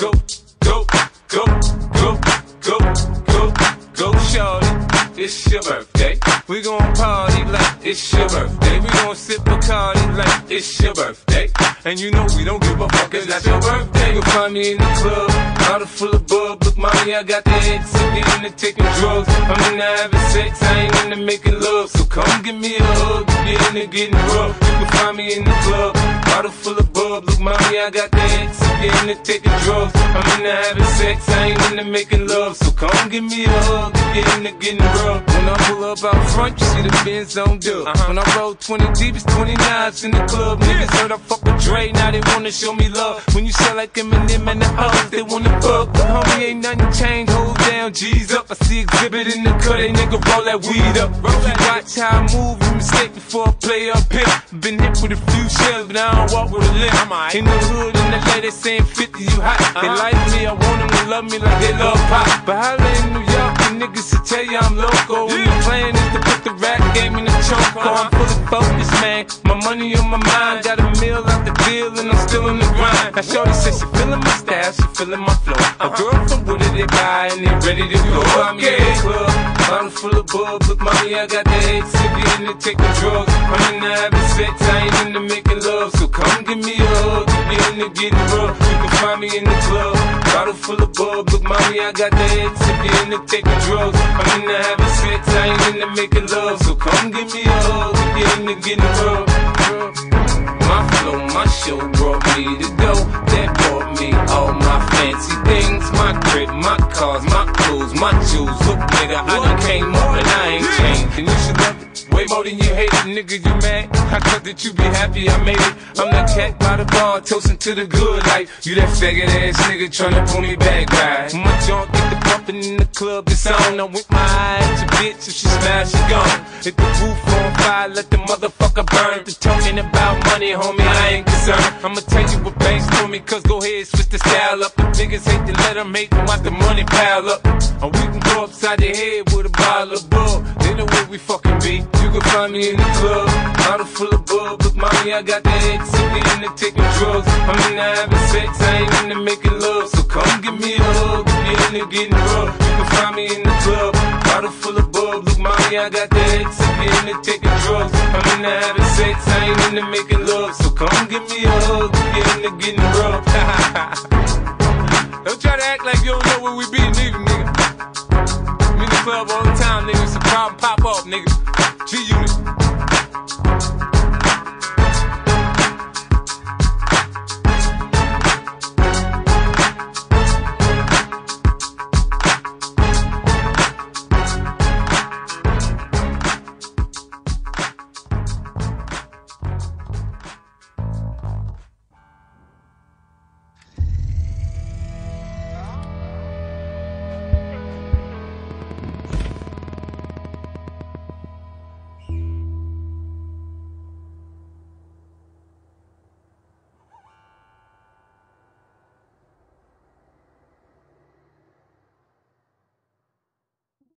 go, go, go, go, go, go, go, shorty. It's your birthday. We gon' party like it's your birthday. We gon' sip Bacardi like it's your birthday. And you know we don't give a fuck, it's not your birthday. You'll find me in the club, bottle full of bub. Look, mommy, I got the X, I'm into taking drugs. I'm into having sex, I ain't into making love. So come give me a hug, get into getting rough. You can find me in the club, bottle full of bub. Look, mommy, I got the X, I'm into taking drugs. I'm into having sex, I ain't into making love. So come give me a hug, get into getting rough. When I pull up out front, you see the Benz on dub. When I roll 20 deep, it's 29s in the club. Niggas heard I fuck with Dre, now they wanna show me love. When you sell like Eminem and the hoes, they wanna fuck. But homie, ain't nothing changed, hold down, G's up. I see exhibit in the cut, they nigga roll that weed up. You watch how I move, you mistake before I play up here. Been hit with a few shells, but I don't walk with a limp. In the hood, in the lady saying 50, you hot. They like me, I want them to love me like they love pop. But holla in New York, the niggas will tell you I'm loco. And the plan is to put the rap game in the choke. I'm fully focused, man. My money on my mind, got a meal out the deal, and I'm still in the grind. Now shorty says she feeling my style, she feeling my flow. A girl from Wooded, they buy and they ready to go. I'm in the club, bottle full of bub. Look, mommy, I got the X, if you into taking drugs. I'm into having sex, I ain't into making love. So come give me a hug, if you into getting rough. You can find me in the club, bottle full of bub. Look, mommy, I got the X, if you into taking drugs. I'm into having sex, I ain't into making love. So come give me a hug, if you into getting rough. My flow, my show brought me to go. That brought me all my fancy things. My crib, my cars, my clothes, my jewels. Look, nigga, I done came up and I ain't changed. And you should love it way more than you hate it, nigga, you mad? I thought that you be happy I made it. I'm that cat by the bar, toasting to the good life. You that faggot ass nigga tryna pull me back, right? My junk get the pumping in the club, it's on. I'm with my eye at your bitch, if she smash, she gone. Hit the roof on fire, let the motherfucker burn. The talking about money, homie, I ain't concerned. I'ma tell you what banks for me, cause go ahead, switch the style up. The niggas hate to let them make them watch the money pile up. Or we can go upside the head with a bottle of bub. They know where we fucking be. You can find me in the club, bottle full of bub. Look, mommy, I got the X, if you into taking drugs. I'm into having sex, I ain't into making love. So come give me a hug, if you into getting rough. You can find me in the club, bottle full of bub. Look, mommy, I got the X, if you into taking drugs. I'm into having sex, I ain't into making love. So come give me a hug, if you into getting rough. Don't try to act like you don't know where we be, nigga. I'm in the club all the time, nigga. It's a problem, pop up, nigga. G-Unit.